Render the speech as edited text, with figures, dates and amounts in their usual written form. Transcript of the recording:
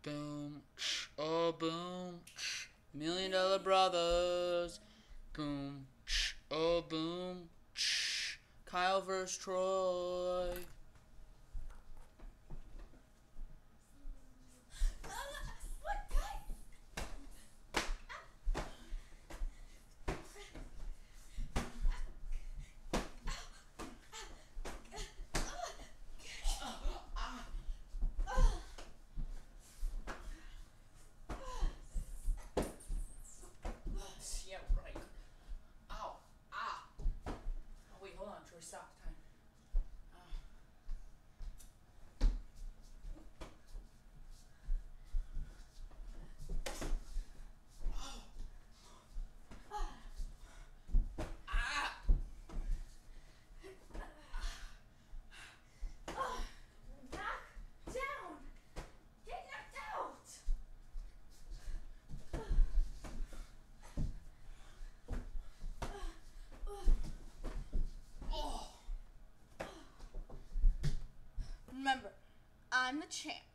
Boom. Oh, boom. $1 million brothers. Boom. Oh, boom. Kyle vs. Troy. Yeah, right. Ow. Ah. Oh, wait, hold on, Troy, stop. Time. Remember, I'm the champ.